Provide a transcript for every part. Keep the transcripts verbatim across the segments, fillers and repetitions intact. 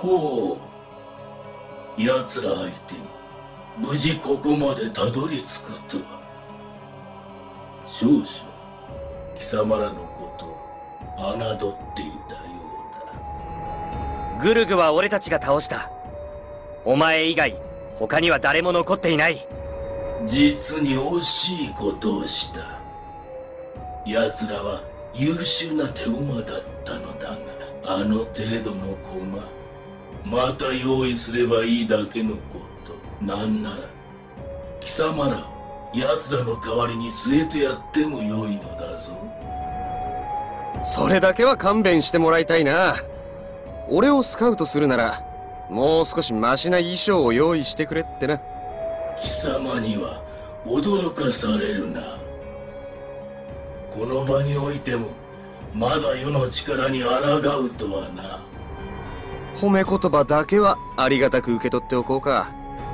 ほう、奴ら相手に無事ここまでたどり着くとは。少々貴様らのことを侮っていたようだ。 グルグは俺たちが倒した。お前以外他には誰も残っていない。 実に惜しいことをした。奴らは優秀な手駒だったのだが、あの程度の駒また用意すればいいだけのこと。なんなら貴様らを奴らの代わりに据えてやってもよいのだぞ。 それだけは勘弁してもらいたいな。俺をスカウトするならもう少しマシな衣装を用意してくれってな。 貴様には驚かされるな。この場においてもまだ世の力に抗うとはな。 褒め言葉だけはありがたく受け取っておこうか。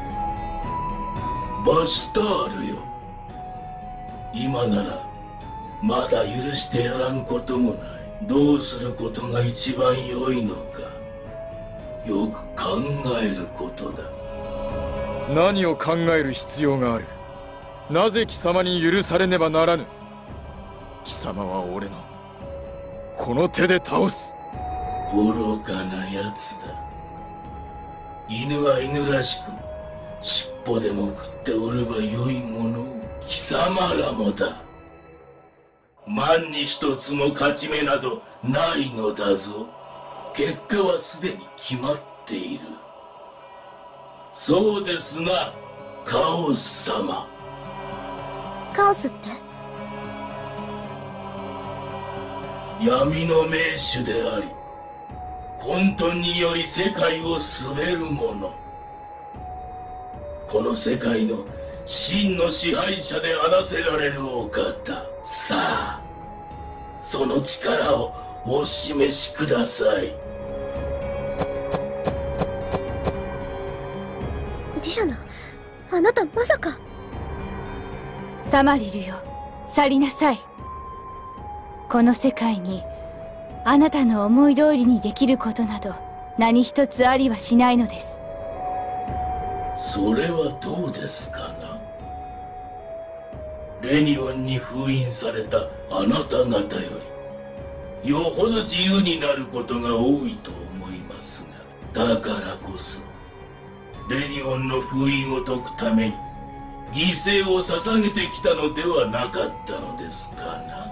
バスタールよ、今ならまだ許してやらんこともない。どうすることが一番良いのかよく考えることだ。 何を考える必要がある。なぜ貴様に許されねばならぬ。貴様は俺のこの手で倒す。 愚かなやつだ。犬は犬らしく尻尾でも食っておればよいものを。貴様らもだ。万に一つも勝ち目などないのだぞ。結果はすでに決まっている。そうですな、カオス様。 カオスって？ 闇の名手であり混沌により世界を統べる者。この世界の真の支配者であらせられるお方。さあその力をお示しください。 ディシャナ、あなたまさか。 サマリルよ、去りなさい。この世界にあなたの思い通りにできることなど何一つありはしないのです。 それはどうですかな。レニオンに封印されたあなた方よりよほど自由になることが多いと思いますが、だからこそレニオンの封印を解くために犠牲を捧げてきたのではなかったのですかな。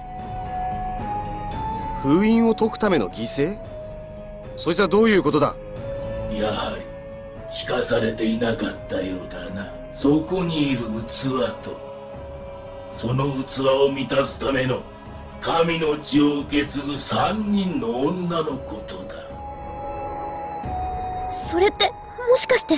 封印を解くための犠牲？そいつはどういうことだ？ やはり聞かされていなかったようだな。そこにいる器とその器を満たすための神の血を受け継ぐ三人の女のことだ。 それってもしかして。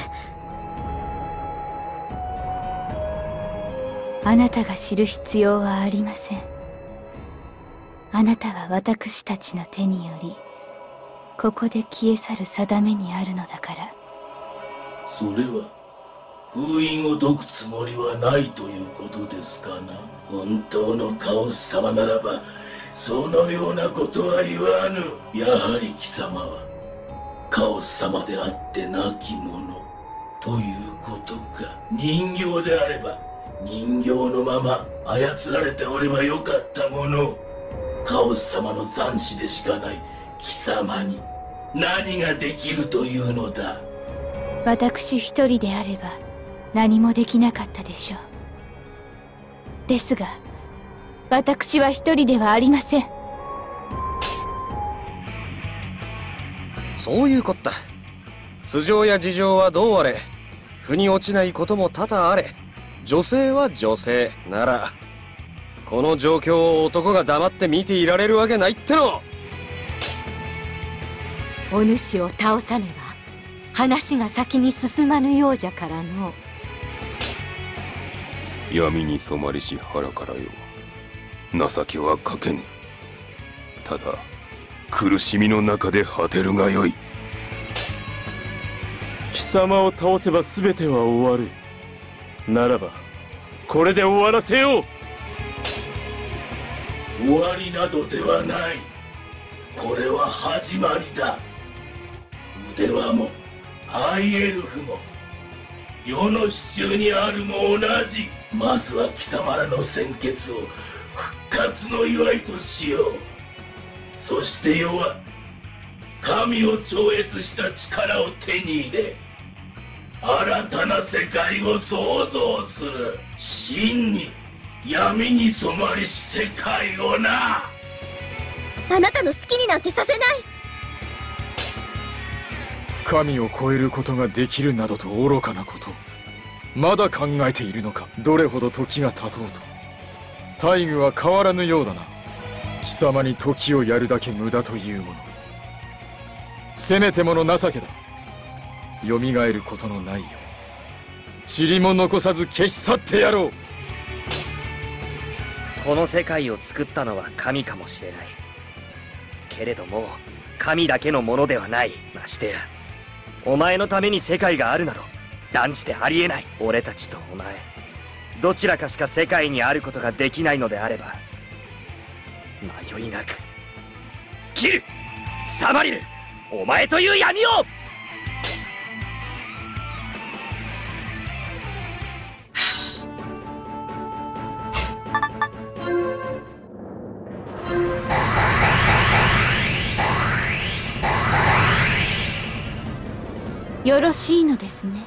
あなたが知る必要はありません。あなたは私たちの手によりここで消え去る定めにあるのだから。 それは封印を解くつもりはないということですかな。本当のカオス様ならばそのようなことは言わぬ。やはり貴様はカオス様であってなき者ということか。人形であれば人形のまま操られておればよかったもの。カオス様の残滓でしかない貴様に何ができるというのだ。 私一人であれば何もできなかったでしょう。ですが私は一人ではありません。 そういうこった。素性や事情はどうあれ腑に落ちないことも多々あれ。女性は女性ならこの状況を男が黙って見ていられるわけないっての。 お主を倒さねば話が先に進まぬようじゃからの。 闇に染まりし腹からよ、情けはかけぬ。ただ苦しみの中で果てるがよい。 貴様を倒せば全ては終わる。ならばこれで終わらせよう。 終わりなどではない。これは始まりだ。 腕輪もハイエルフも世の支柱にあるも同じ。まずは貴様らの鮮血を復活の祝いとしよう。そして世は神を超越した力を手に入れ、新たな世界を創造する。真に闇に染まりして界をな。 あなたの好きになんてさせない。 神を超えることができるなどと愚かなこと、まだ考えているのか。どれほど時が経とうと大愚は変わらぬようだな。貴様に時をやるだけ無駄というもの、せめてもの情けだ。蘇ることのないよう塵も残さず消し去ってやろう。 この世界を作ったのは神かもしれないけれども、神だけのものではない。ましてやお前のために世界があるなど断じてありえない。俺たちとお前どちらかしか世界にあることができないのであれば、迷いなく切る。サマリル、お前という闇を。 よろしいのですね。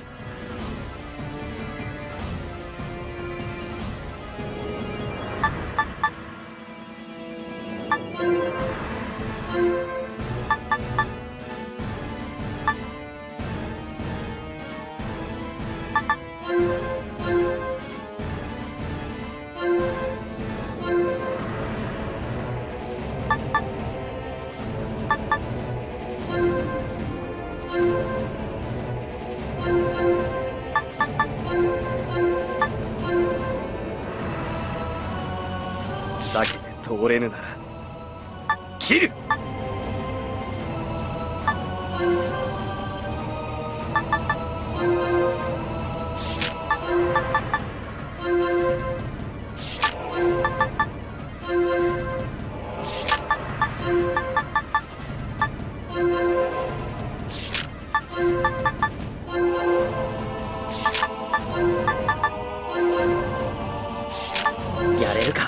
避けて通れぬなら切る。やれるか。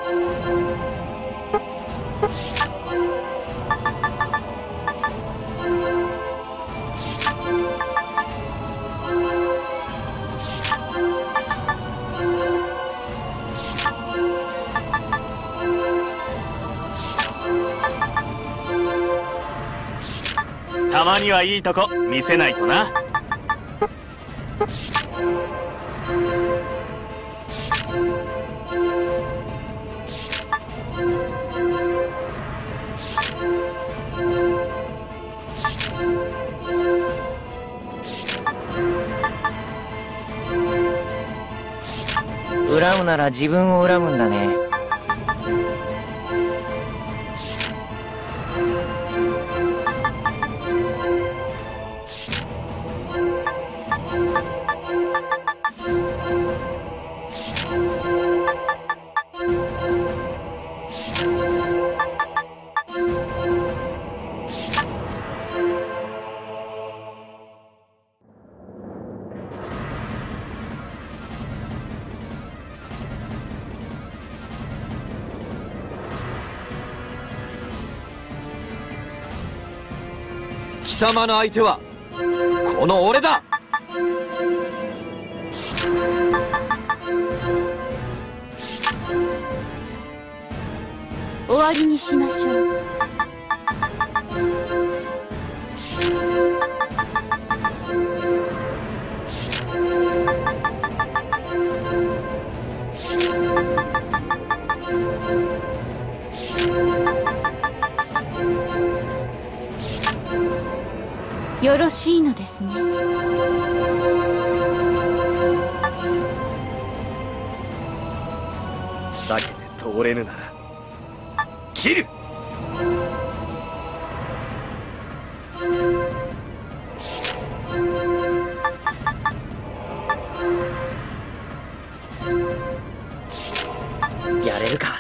たまにはいいとこ見せないとな。 恨むなら自分を恨むんだね。 貴様の相手はこの俺だ。 終わりにしましょう。よろしいのですね。 避けて通れぬなら切る。やれるか。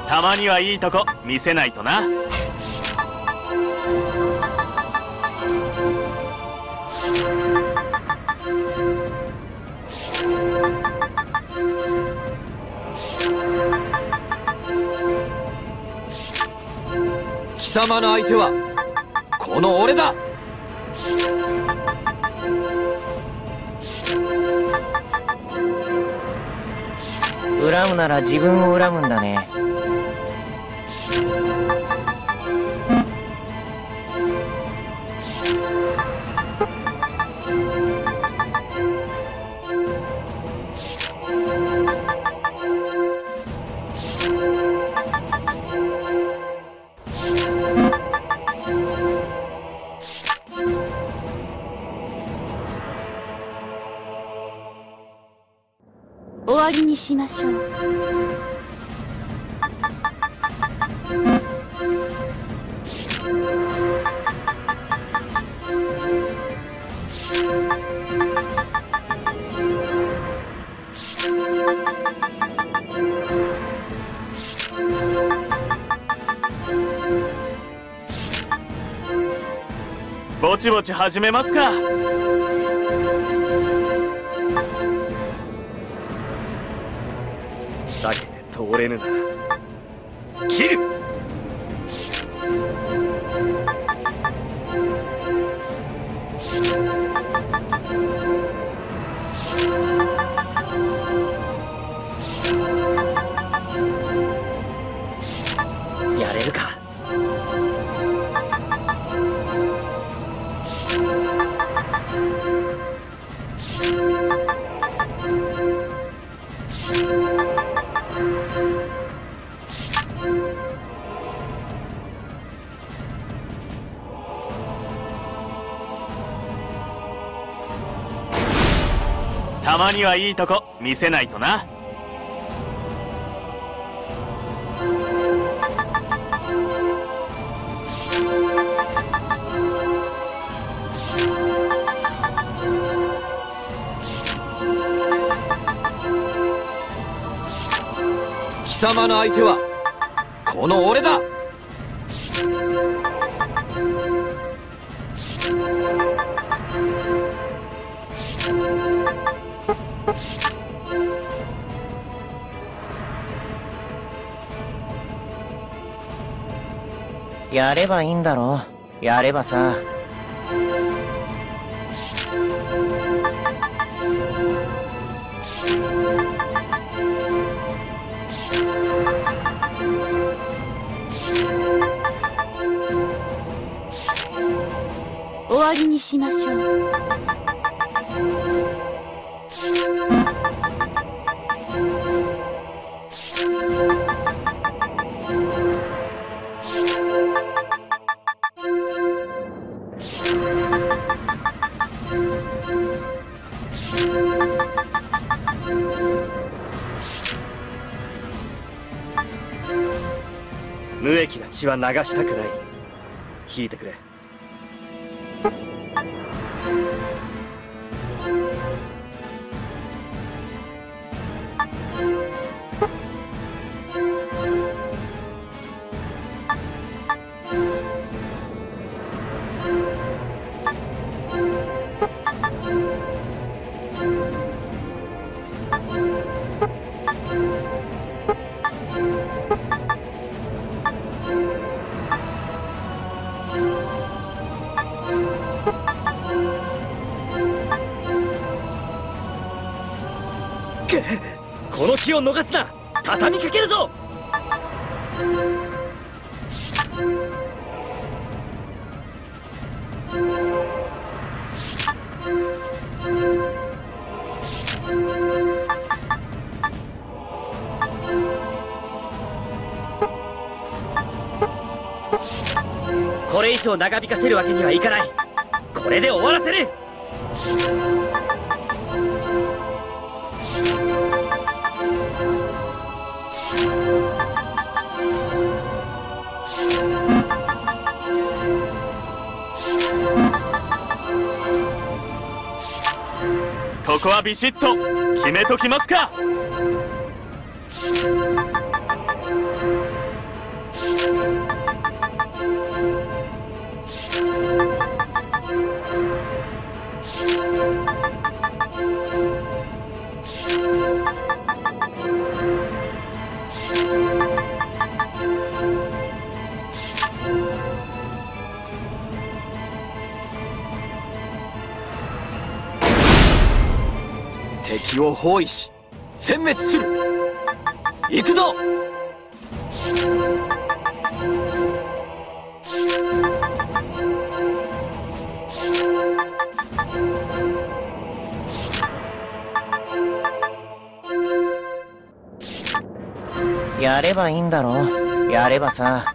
たまにはいいとこ見せないとな。 貴様の相手はこの俺だ。 恨むなら自分を恨むんだね。 終わりにしましょう。 ぼちぼち始めますか。 避けて通れぬなら切る。やれるか。 たまにはいいとこ見せないとな。 貴様の相手はこの俺だ。 やればいいんだろ。やればさ。 終わりにしましょう。 無益な血は流したくない。引いてくれ。この気を逃すな。畳みかけるぞ。これ以上長引かせるわけにはいかない。これで終わらせる。 ここはビシッと決めときますか。 敵を包囲し殲滅する。行くぞ。 やればいいんだろ。やればさ。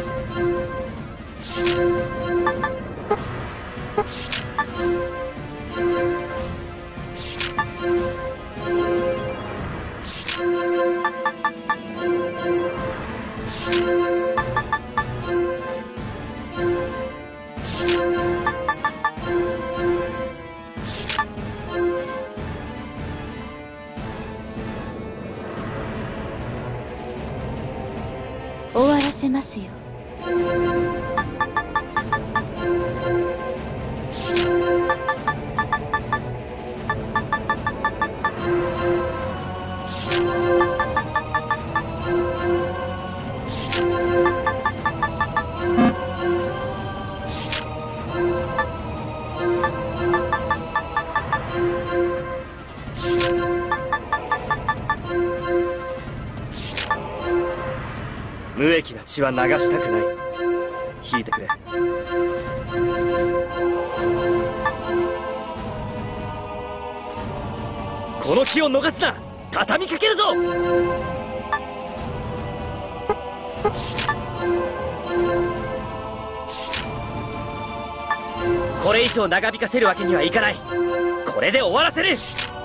終わらせますよ。 無益な血は流したくない。引いてくれ。この気を逃すな。畳みかけるぞ。これ以上長引かせるわけにはいかない。これで終わらせる。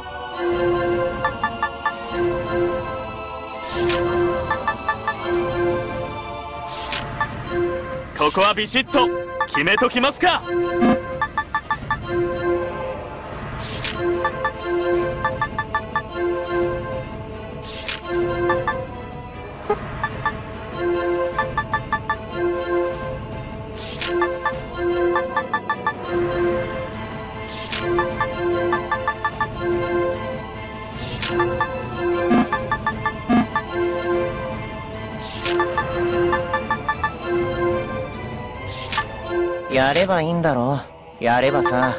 ここはビシッと決めときますか。 やればいいんだろ。やればさ。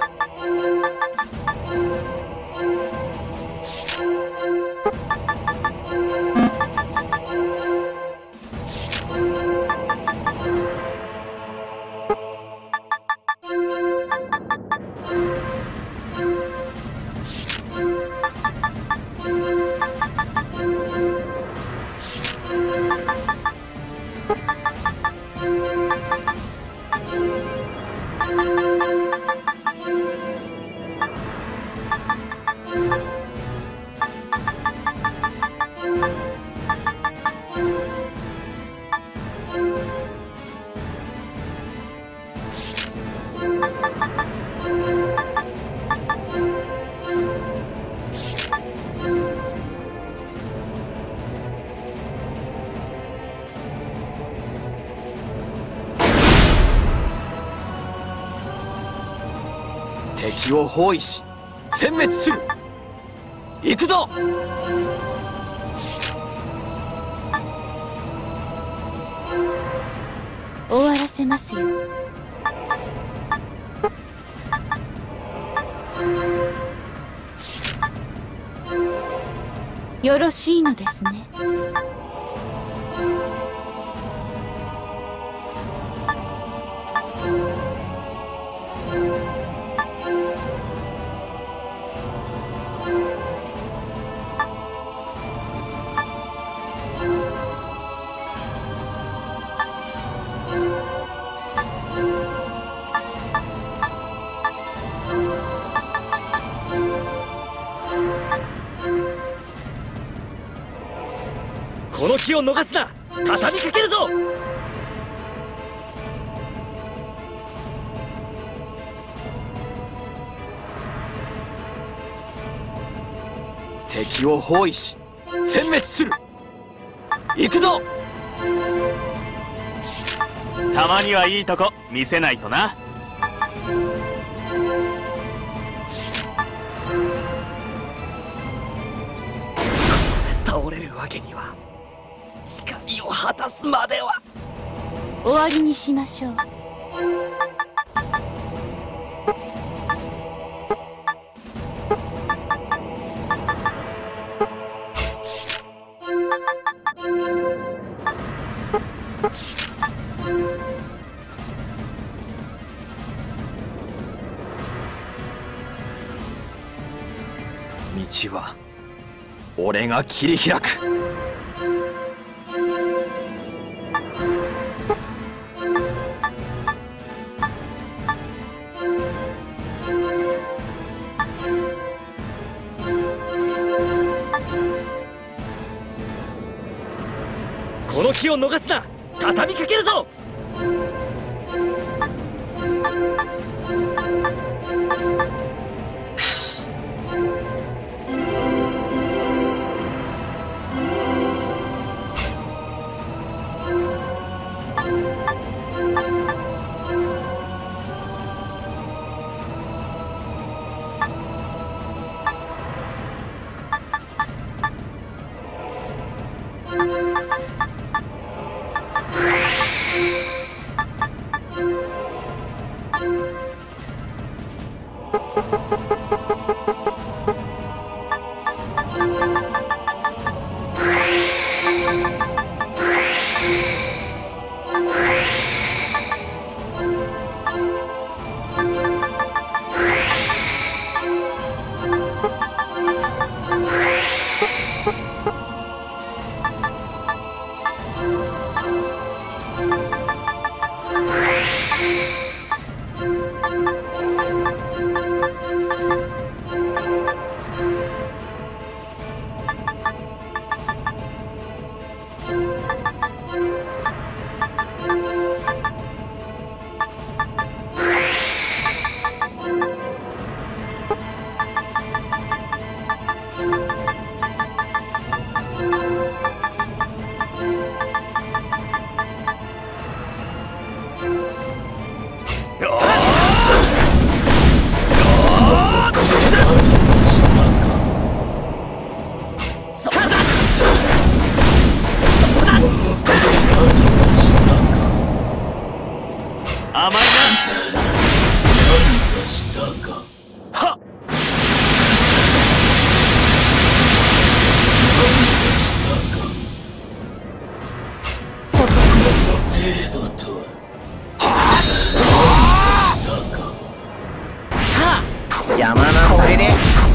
敵を包囲し殲滅する。行くぞ。 終わらせますよ。よろしいのですね。 この気を逃すな。畳みかけるぞ。敵を包囲し殲滅する。行くぞ。 たまにはいいとこ見せないとな。 倒れるわけには、誓いを果たすまでは。 終わりにしましょう。 道は俺が切り開く。この機を逃すな。畳みかけるぞ。 邪魔なこれで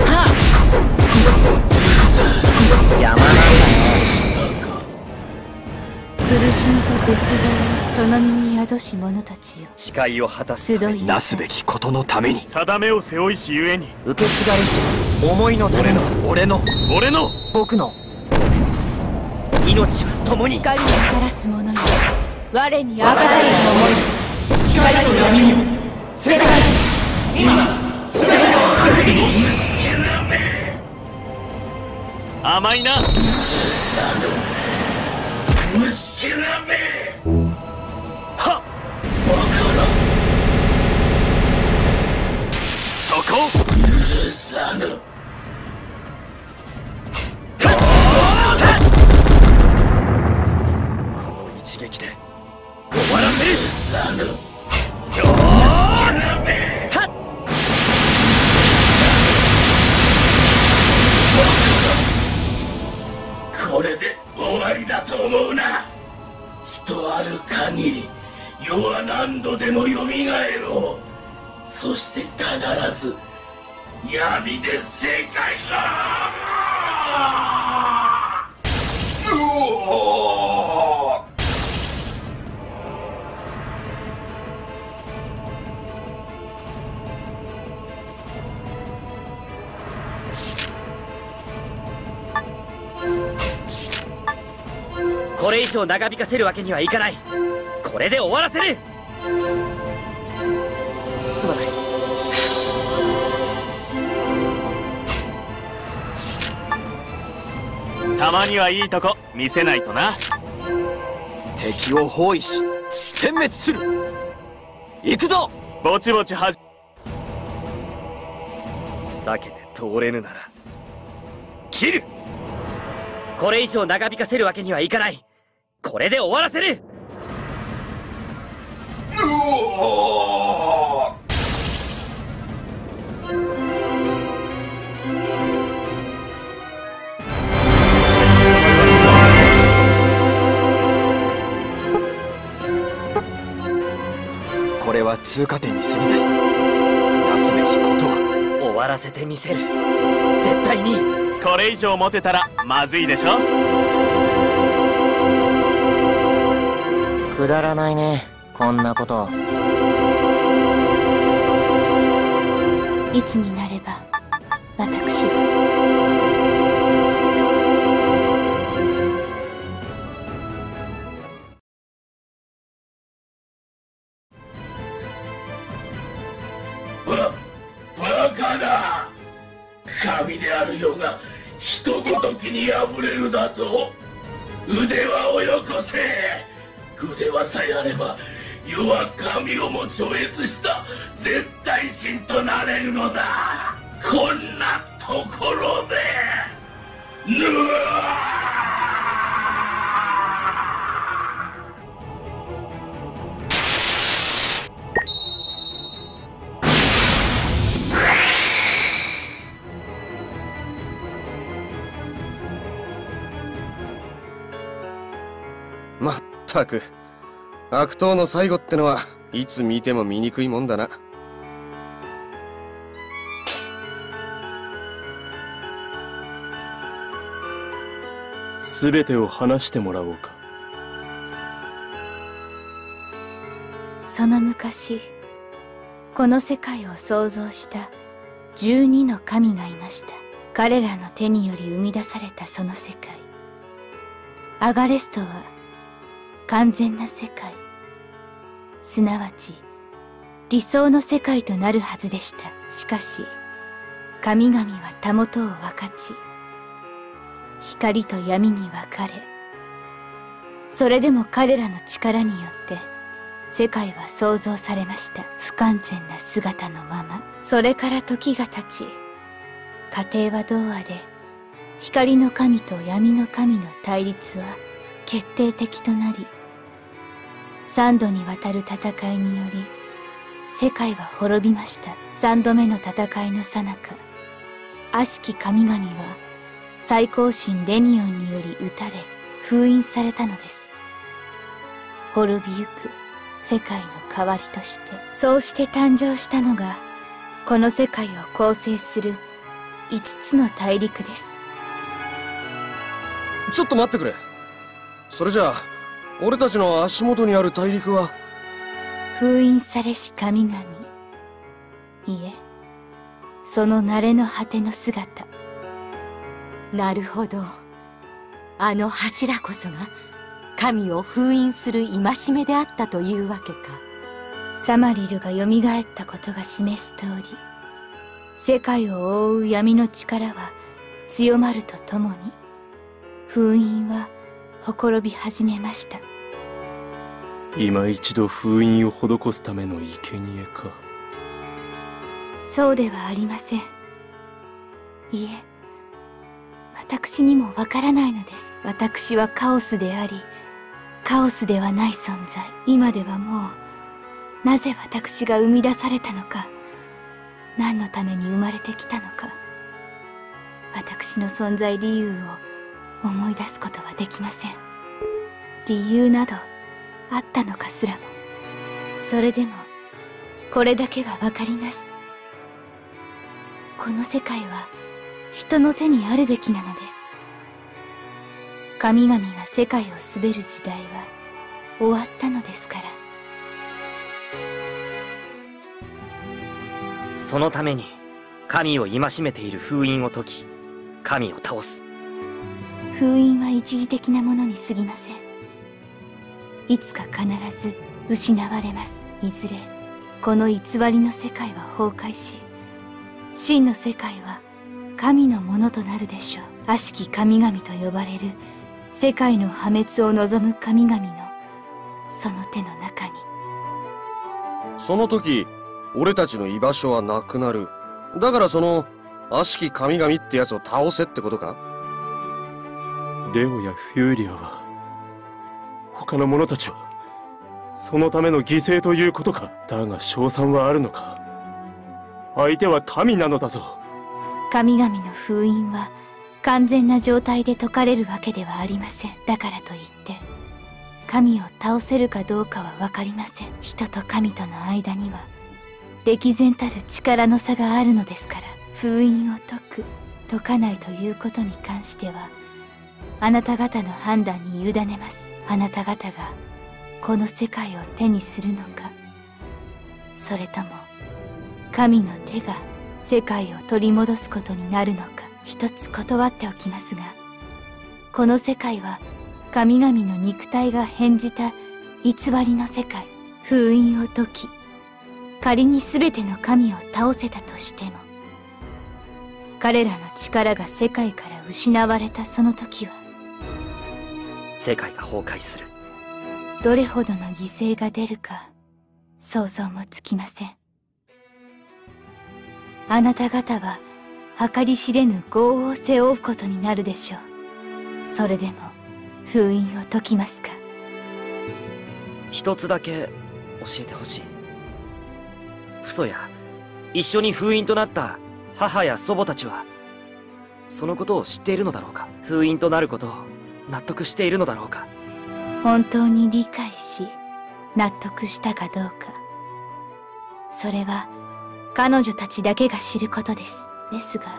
邪魔なんだよ。 苦しみと絶望はその身に宿し者たちよ。 誓いを果たすためになすべきことのために、 定めを背負いしゆえに受け継がれし思いのための俺の俺の僕の命は共に。 光をもたらす者よ、我にあがられる思い。光と闇に世界今全てを各自に。 甘いな。 虫けらめ。 はっ。 バカな。 そこ。 許さぬ。 この一撃で終わらせる。 許さぬ。虫けらめ。これで終わりだと思うな。人ある限り世は何度でもよみがえろう。そして必ず闇で世界が。うおー。 これ以上長引かせるわけにはいかない。これで終わらせる。すまない。 たまにはいいとこ見せないとな。 敵を包囲し殲滅する。行くぞ。 ぼちぼちはじ避けて通れぬなら切る。これ以上長引かせるわけにはいかない。これで終わらせる。 うおー。 これは通過点に過ぎない。なすべきことは終わらせてみせる。絶対に。 それ以上持てたらまずいでしょ。 くだらないね、こんなこと。 いつになれば私はババカな神であるようが人ごときに破れるだと。腕輪をよこせ。腕輪さえあれば世は神をも超越した絶対神となれるのだ。こんなところでぬわまったく、悪党の最後ってのはいつ見ても醜いもんだな。 全てを話してもらおうか。 その昔、この世界を創造したじゅうにの神がいました。彼らの手により生み出されたその世界、アガレストは完全な世界、すなわち理想の世界となるはずでした。しかし神々はたもとを分かち、光と闇に分かれ、それでも彼らの力によって世界は創造されました。不完全な姿のまま。それから時が経ち、家庭はどうあれ光の神と闇の神の対立は決定的となり、三度にわたる戦いにより世界は滅びました。三度目の戦いの最中、悪しき神々は最高神レニオンにより撃たれ封印されたのです。滅びゆく世界の代わりとして、そうして誕生したのがこの世界を構成する五つの大陸です。 ちょっと待ってくれ。それじゃあ俺たちの足元にある大陸は封印されし神々、いえ、その慣れの果ての姿。 なるほど。あの柱こそが神を封印する戒めであったというわけか。 サマリルがよみがえったことが示す通り、世界を覆う闇の力は強まるとともに封印はほころび始めました。 今一度封印を施すための生贄か。 そうではありません。いえ、私にもわからないのです。私はカオスであり、カオスではない存在。今ではもう、なぜ私が生み出されたのか、何のために生まれてきたのか、私の存在理由を思い出すことはできません。理由などあったのかすらも。それでもこれだけはわかります。この世界は人の手にあるべきなのです。神々が世界を統べる時代は終わったのですから。 そのために神を戒めている封印を解き、神を倒す。 封印は一時的なものに過ぎません。いつか必ず失われます。いずれこの偽りの世界は崩壊し、真の世界は神のものとなるでしょう。悪しき神々と呼ばれる世界の破滅を望む神々のその手の中に。 その時俺たちの居場所はなくなる。だからその悪しき神々ってやつを倒せってことか。 レオやフューリアは、他の者たちはそのための犠牲ということか。だが勝算はあるのか。相手は神なのだぞ。 神々の封印は完全な状態で解かれるわけではありません。だからといって神を倒せるかどうかは分かりません。人と神との間には歴然たる力の差があるのですから、封印を解く解かないということに関してはあなた方の判断に委ねます。あなた方がこの世界を手にするのか、それとも神の手が世界を取り戻すことになるのか。一つ断っておきますが、この世界は神々の肉体が変じた偽りの世界。封印を解き、仮に全ての神を倒せたとしても、彼らの力が世界から失われたその時は世界が崩壊する。 どれほどの犠牲が出るか想像もつきません。あなた方は計り知れぬ業を背負うことになるでしょう。それでも封印を解きますか？ 一つだけ教えてほしい。父祖や一緒に封印となった母や祖母たちはそのことを知っているのだろうか。封印となることを納得しているのだろうか。 本当に理解し納得したかどうか、それは彼女たちだけが知ることです。ですが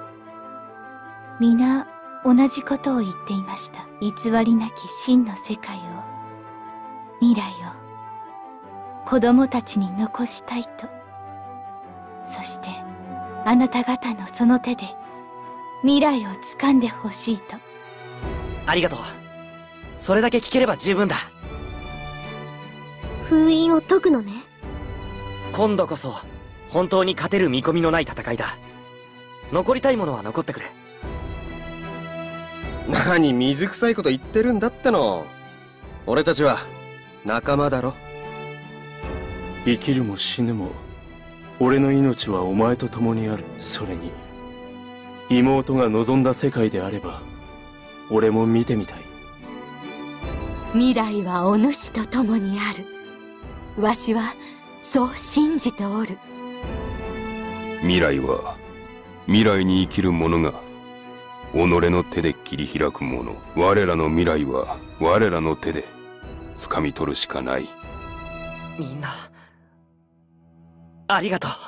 皆同じことを言っていました。偽りなき真の世界を、未来を子供たちに残したいと。そしてあなた方のその手で未来を掴んでほしいと。 ありがとう。それだけ聞ければ十分だ。 封印を解くのね。 今度こそ本当に勝てる見込みのない戦いだ。残りたいものは残ってくれ。 何水臭いこと言ってるんだっての。俺たちは仲間だろ。 生きるも死ぬも俺の命はお前と共にある。それに妹が望んだ世界であれば俺も見てみたい。 未来はお主と共にある。わしはそう信じておる。 未来は未来に生きる者が己の手で切り開くもの。我らの未来は我らの手で掴み取るしかない。 みんなありがとう。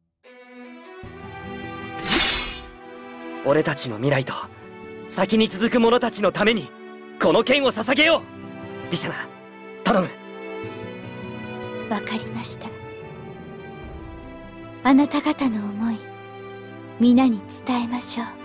俺たちの未来と先に続く者たちのためにこの剣を捧げよう。リシャナ、頼む。 わかりました。あなた方の思い皆に伝えましょう。